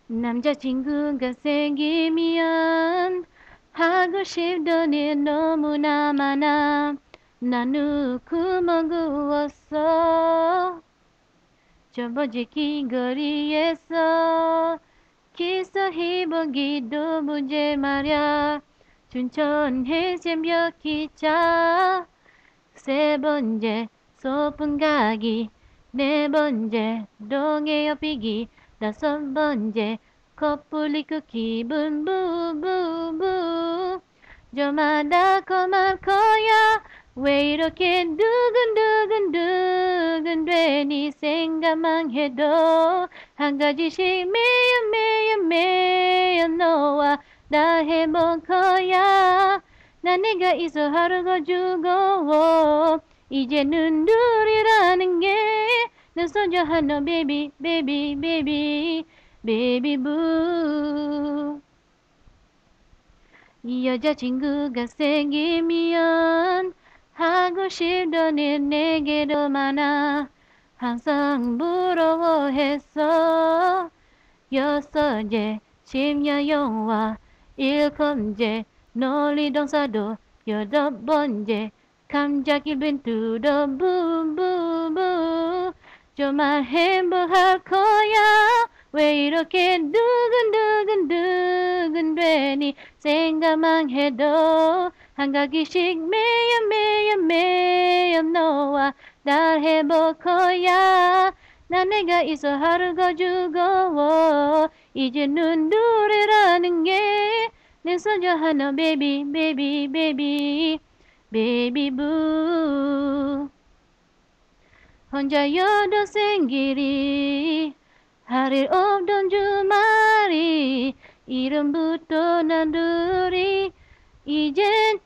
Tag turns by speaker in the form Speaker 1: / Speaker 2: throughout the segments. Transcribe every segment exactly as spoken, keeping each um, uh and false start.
Speaker 1: 남자친구가 생기면 하고 싶던 일 너무나 많아. 난 누구 구웠어. 저번지 길거리에서 기서해보기도 문제 말야. 춘천 해새벽 기차 세 번째 소풍 가기, 네 번째 동해 옆이기, 다섯 번째 커플리 그 기분 부부부. 저마다 고마울 거야. 왜 이렇게 두근두근두근 되니. 생각만 해도 한 가지씩 매일 매일 매일 너와 나 해볼 거야. 난 네가 있어 하루가 즐거워. 이제는 둘이라는 게 내 소중 하나 베이비 베이비 베이비 베이비 부. 이 여자친구가 생기면 하고 싶던 일 내게도 많아. 항상 부러워했어. 여섯째 심야 영화, 일곱째 논리동사도, 여덟 번째 감자기 빈투더 부부부. 정말 행복할 거야. 왜 이렇게 두근두근두근 되니. 생각만 해도 한 가지씩 매일 매일 매일 너와 날 해볼 거야. 난 내가 있어 하루가 즐거워. 이제는 둘이라는 게 내 소중 하나 베이비 베이비 베이비 베이비 부. 혼자 여동생끼리 할 일 없던 주말이 이름부터 난 둘이 이젠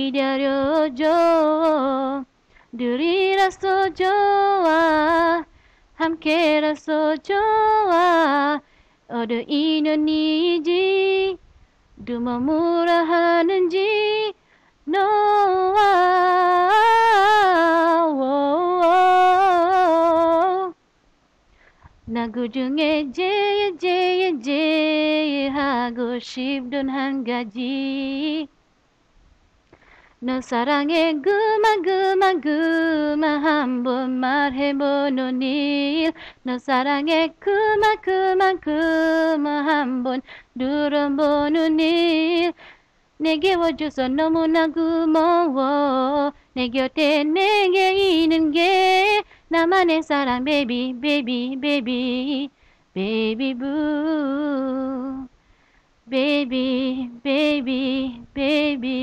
Speaker 1: 기다려줘. 둘이라서 좋아. 함께라서 좋아. 어느 인연이지 두번 뭐라 하는지 너와 나 그중에 제일 제일 제일 하고 싶던 한 가지. 너 사랑해 그만 그만 그만 한번 말해보는 일. 너 사랑해 그만 그만 그만 한번 들어보는 일. 내게 와줘서 너무나 고마워. 내 곁에 내게 있는 게 나만의 사랑 베이비 베이비 베이비 베이비 부. 베이비 베이비 베이비